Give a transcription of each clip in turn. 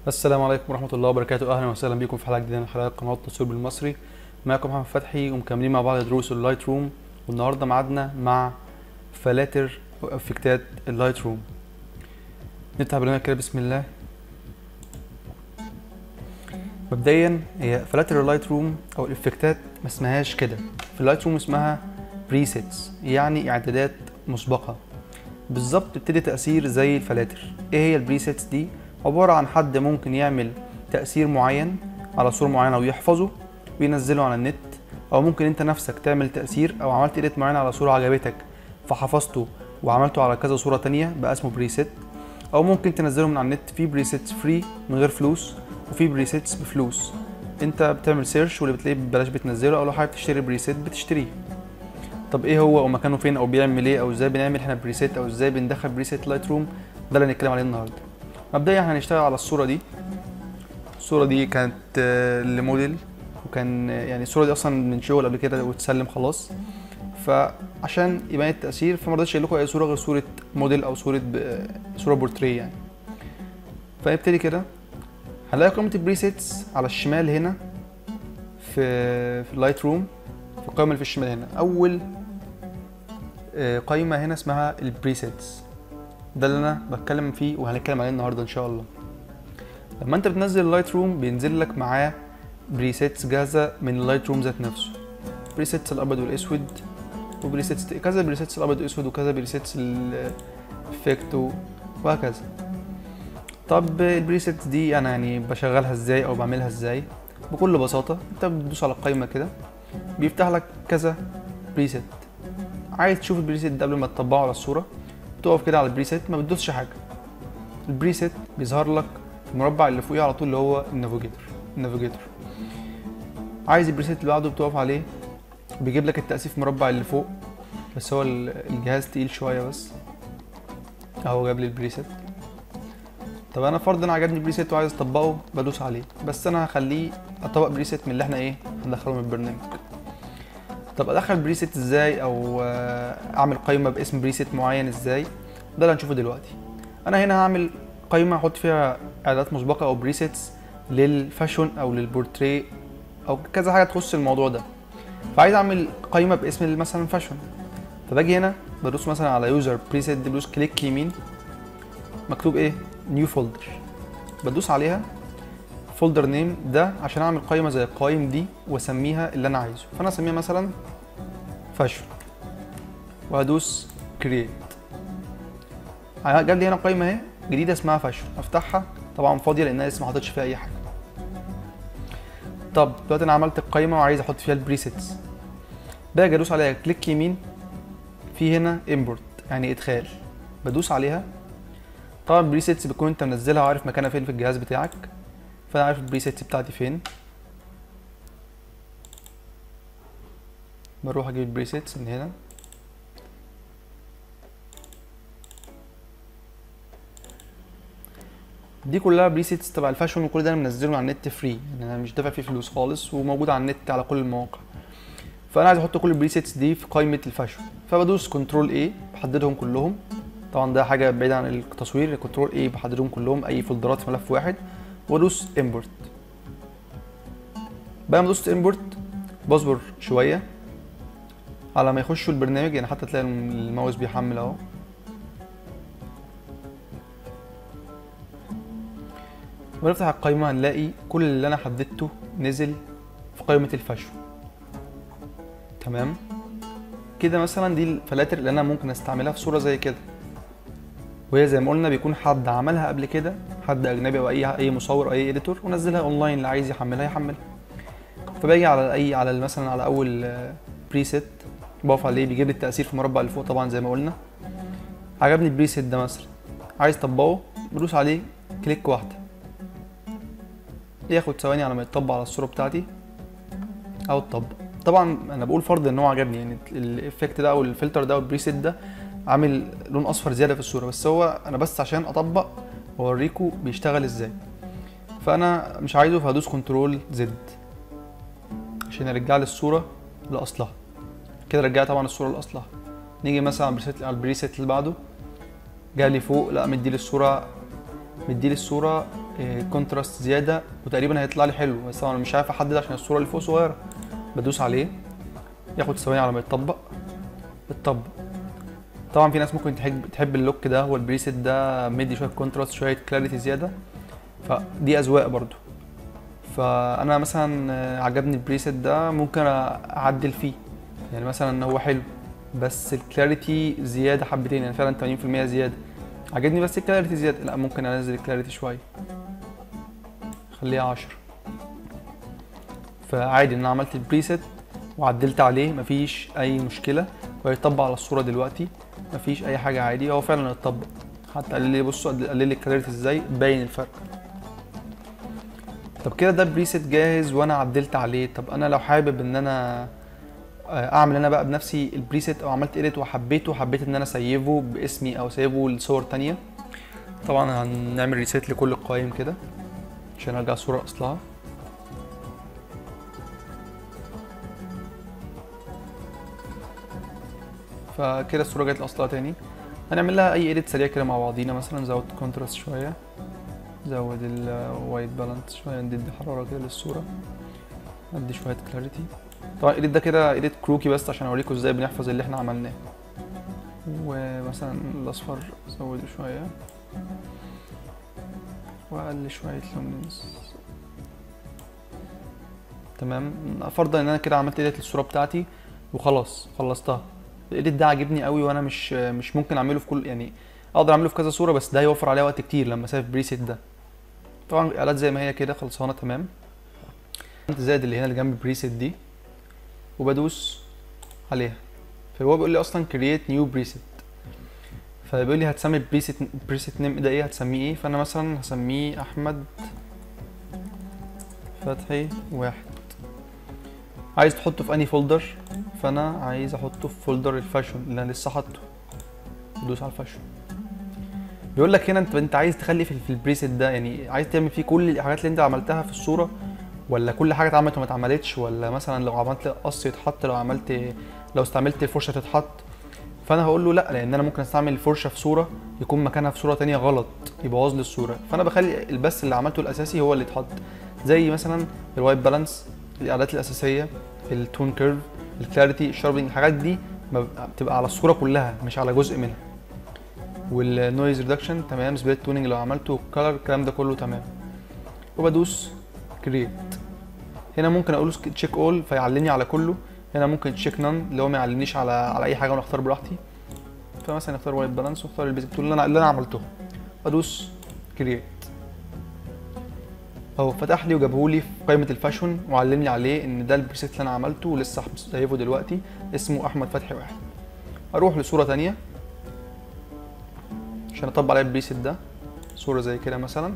السلام عليكم ورحمة الله وبركاته. أهلا وسهلا بكم في حلقة جديدة من حلقات قناة تصوير بالمصري. معكم محمد فتحي ومكملين مع بعض دروس اللايت روم، والنهاردة معادنا مع فلاتر وإفكتات اللايت روم. نفتح برنامج كده بسم الله. مبدئيا هي فلاتر اللايت روم أو الإفكتات ما اسمهاش كده، في اللايت روم اسمها بريسيتس، يعني إعدادات مسبقة بالظبط بتدي تأثير زي الفلاتر. إيه هي البريسيتس دي؟ عبارة عن حد ممكن يعمل تأثير معين على صورة معينة ويحفظه وينزله على النت، أو ممكن أنت نفسك تعمل تأثير أو عملت إيديت معين على صورة عجبتك فحفظته وعملته على كذا صورة تانية بقى اسمه بريسيت، أو ممكن تنزله من على النت. في بريسيتس فري من غير فلوس وفي بريسيتس بفلوس. أنت بتعمل سيرش واللي بتلاقيه ببلاش بتنزله، أو لو حابب تشتري بريسيت بتشتريه. طب ايه هو او مكانه فين او بيعمل ايه او ازاي بنعمل احنا بريسيت او ازاي بندخل بريسيت لايت روم؟ ده اللي هنتكلم عليه النهارده. مبدئيا احنا هنشتغل على الصوره دي. الصوره دي كانت لموديل، وكان يعني الصوره دي اصلا من شغل قبل كده واتسلم خلاص، فعشان يبان التاثير فما رضيتش اقول لكم اي صوره غير صوره موديل او صوره بورتريه يعني. فنبتدي كده. هنلاقي قائمه البريسيتس على الشمال هنا في اللايت روم، في القائمه اللي في الشمال هنا. اول قائمه هنا اسمها البريسيتس، ده اللي انا بتكلم فيه وهنتكلم عليه النهارده ان شاء الله. لما انت بتنزل اللايت روم بينزل لك معاه بريسيتس جاهزه من اللايت روم ذات نفسه، بريسيتس الابيض والاسود وبريسيتس كذا، بريسيتس الابيض والاسود وكذا، بريسيتس الافكت وهكذا. طب البريسيتس دي انا يعني بشغلها ازاي او بعملها ازاي؟ بكل بساطه انت بتدوس على القائمه كده بيفتح لك كذا بريسيت. عايز تشوف البريسيت ده قبل ما تطبقه على الصوره، تقف كده على البريسيت ما بتدوسش حاجه، البريسيت بيظهر لك المربع اللي فوقيه على طول اللي هو النافيجيتور. عايز البريسيت اللي بعده بتقف عليه بيجيب لك التأسيف مربع اللي فوق، بس هو الجهاز تقيل شويه بس اهو جاب لي البريسيت. طب انا فرضا عجبني البريسيت وعايز اطبقه بدوس عليه، بس انا هخليه اطبق بريسيت من اللي احنا هندخله من البرنامج. طب ادخل بريسيت ازاي او اعمل قائمه باسم بريسيت معين ازاي؟ ده اللي هنشوفه دلوقتي. انا هنا هعمل قائمه احط فيها اعدادات مسبقه او بريسيتس للفاشون او للبورتريه او كذا حاجه تخص الموضوع ده. فعايز اعمل قائمه باسم مثلا فاشون، فباجي هنا بدوس مثلا على يوزر بريسيت دي، بدوس كليك يمين مكتوب ايه؟ نيو فولدر، بدوس عليها. فولدر نيم ده عشان اعمل قائمه زي القوائم دي واسميها اللي انا عايزه، فانا اسميها مثلا فاشن وهدوس كرييت. جاب لي هنا قائمه اهي جديده اسمها فاشن، افتحها طبعا فاضيه لانها لسه ما حطيتش فيها اي حاجه. طب دلوقتي انا عملت القائمه وعايز احط فيها البريسيتس، باجي ادوس عليها كليك يمين، في هنا امبورت يعني ادخال، بدوس عليها. طبعا البريسيتس بتكون انت منزلها وعارف مكانها فين في الجهاز بتاعك، فانا عارف البريسيتس بتاعتي فين. بروح اجيب البريسيتس من هنا، دي كلها بريسيتس تبع الفاشون، وكل ده انا منزله على النت فري، يعني انا مش دافع فيه فلوس خالص وموجود على النت على كل المواقع. فانا عايز احط كل البريسيتس دي في قائمه الفاشون، فبدوس كنترول اي بحددهم كلهم. طبعا ده حاجه بعيده عن التصوير، كنترول اي بحددهم كلهم اي فولدرات في ملف واحد، وادوس امبورت. بعد ما دوست امبورت بصبر شويه على ما يخشوا البرنامج، يعني حتى تلاقي الماوس بيحمل اهو. ونفتح القائمة هنلاقي كل اللي انا حددته نزل في قائمة الفاشون. تمام كده. مثلا دي الفلاتر اللي انا ممكن استعملها في صورة زي كده، وهي زي ما قلنا بيكون حد عملها قبل كده، حد اجنبي او اي مصور او اي اديتور، ونزلها اونلاين، اللي عايز يحملها يحملها. فباجي على مثلا على اول بريسيت بقف عليه بيجيب لي التأثير في المربع اللي فوق طبعا زي ما قلنا. عجبني البريسيت ده مثلا عايز اطبقه، بدوس عليه كليك واحدة، ياخد ثواني على ما يتطبق على الصورة بتاعتي او اتطبق. طبعا انا بقول فرض ان هو عجبني، يعني الافكت ده او الفلتر ده او البريسيت ده عامل لون اصفر زياده في الصوره، بس هو انا بس عشان اطبق واوريكم بيشتغل ازاي، فانا مش عايزه، فهدوس كنترول زد عشان ارجع لي الصوره لاصلها. كده رجعت طبعا الصوره لاصلها. نيجي مثلا على البريسيت اللي بعده، جالي فوق لا مدي لي الصوره كونتراست زياده وتقريبا هيطلع لي حلو، بس انا مش عارف احدد عشان الصوره اللي فوق صغيره. بدوس عليه ياخد ثواني على ما يتطبق. طبعا في ناس ممكن تحب اللوك ده، هو البريسيت ده مدي شويه كونتراست شويه كلاريتي زياده، فدي اذواق برضو. فانا مثلا عجبني البريسيت ده، ممكن اعدل فيه، يعني مثلا هو حلو بس الكلاريتي زياده حبتين، يعني فعلا 80% زياده. عجبني بس الكلاريتي زياده، لا ممكن انزل الكلاريتي شويه خليها 10. فعادي ان انا عملت البريسيت وعدلت عليه مفيش اي مشكله، وهيطبق على الصوره دلوقتي مفيش اي حاجه، عادي هو فعلا هيتطبق. حتى قال لي بصوا قال لي الكلاريتي ازاي باين الفرق. طب كده ده بريسيت جاهز وانا عدلت عليه. طب انا لو حابب ان انا اعمل انا بقى بنفسي البريسيت، او عملت اديت وحبيت ان انا اسيفه باسمي او اسيفه لصور تانية، طبعا هنعمل ريسيت لكل القوائم كده عشان ارجع الصوره اصلها. فكده الصوره جت لاصلها تاني. هنعمل لها اي اديت سريع كده مع بعضينا، مثلا نزود كونتراست شويه، نزود الوايت بالانس شويه، ندي حراره كده للصوره، ندي شويه كلاريتي. طبعا الاديت ده كده اديت كروكي بس عشان اوريكم ازاي بنحفظ اللي احنا عملناه. ومثلا الاصفر زوده شويه واقل شويه لومينس. تمام، فرضا ان انا كده عملت اديت للصوره بتاعتي وخلاص خلصتها. الاديت ده عاجبني قوي، وانا مش ممكن اعمله في كل، يعني اقدر اعمله في كذا صوره، بس ده هيوفر عليا وقت كتير لما اسيف بريسيت ده. طبعا الاعلانات زي ما هي كده خلصانه تمام. زائد اللي هنا اللي جنب بريسيت دي وبدوس عليها، فهو بيقول لي اصلا كرييت نيو بريسيت، فبيقول لي هتسمي بريسيت نيم ده ايه، هتسميه ايه. فانا مثلا هسميه احمد فتحي 1. عايز تحطه في انهي فولدر؟ فانا عايز احطه في فولدر الفاشون اللي انا لسه حاطه. دوس على الفاشون. بيقول لك هنا انت عايز تخلي في البريسيت ده، يعني عايز تعمل فيه كل الحاجات اللي انت عملتها في الصوره، ولا كل حاجه اتعملت وما اتعملتش، ولا مثلا لو عملت قص يتحط، لو استعملت فرشه تتحط. فانا هقول له لا، لان انا ممكن استعمل الفرشه في صوره يكون مكانها في صوره تانية غلط يبوظ لي الصوره. فانا بخلي البس اللي عملته الاساسي هو اللي يتحط، زي مثلا الوايت بالانس، الاعدادات الاساسيه، التون كيرف، الكلاريتي، الشاربنج، الحاجات دي بتبقى على الصوره كلها مش على جزء منها. والنويز ريدكشن تمام، سبليت تونينج لو عملته، والكلر، الكلام ده كله تمام. وبدوس كرييت. هنا ممكن اقول تشيك اول فيعلمني على كله، هنا ممكن تشيك نان اللي هو ما يعلمنيش على اي حاجه وانا اختار براحتي. فمثلا اختار وايت بالانس واختار البيزك تول اللي انا عملته، ادوس كرييت. اهو فتح لي وجابه لي في قائمه الفاشون وعلمني عليه ان ده البريسيت اللي انا عملته ولسه سايبه دلوقتي، اسمه احمد فتحي 1. اروح لصوره ثانيه عشان اطبق عليها البريسيت ده، صوره زي كده مثلا.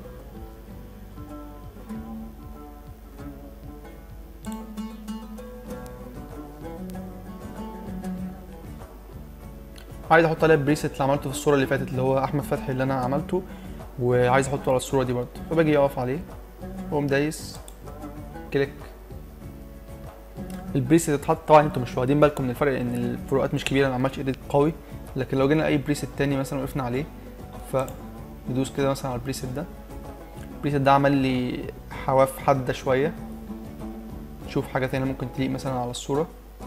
عايز احط عليها البريسيت اللي عملته في الصوره اللي فاتت اللي هو احمد فتحي اللي انا عملته، وعايز احطه على الصوره دي برضه. فباجي اقف عليه واقوم دايس كليك، البريسيت اتحط. طبعا انتوا مش واخدين بالكم من الفرق لان الفروقات مش كبيره، انا ما عملتش اديت قوي. لكن لو جينا اي بريسيت تاني مثلا وقفنا عليه، فندوس كده مثلا على البريسيت ده، البريسيت ده عمل لي حواف حاده شويه. نشوف حاجه تانية ممكن تليق مثلا على الصوره.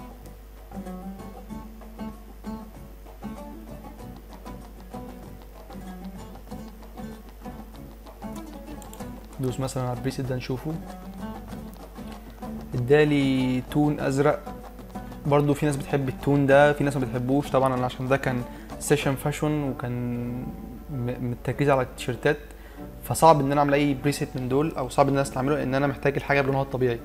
ندوس مثلا على البريسيت ده نشوفه، ادالي تون ازرق. برضو في ناس بتحب التون ده، في ناس ما بتحبوش. طبعا انا عشان ده كان سيشن فاشون وكان متركز على التيشيرتات، فصعب ان انا اعمل اي بريسيت من دول، او صعب ان انا استعمله لان انا محتاج الحاجه بلونها الطبيعي.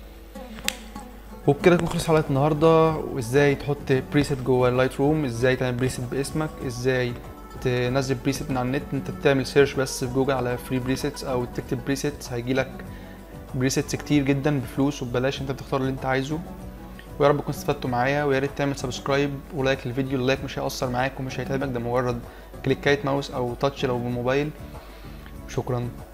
وبكده تكون خلصت حلقه النهارده، وازاي تحط بريسيت جوه اللايت روم، ازاي تعمل بريسيت باسمك، ازاي تنزل بريسيت من على النت. انت بتعمل سيرش بس في جوجل على فري بريسيتس او تكتب بريسيتس هيجيلك بريسيتس كتير جدا بفلوس وببلاش، انت بتختار اللي انت عايزه. ويا رب تكونوا استفدتوا معايا، ويا ريت تعمل سبسكرايب ولايك للفيديو. اللايك مش هيأثر معاك ومش هيتعبك، ده مجرد كليكايه ماوس او تاتش لو بالموبايل. شكرا.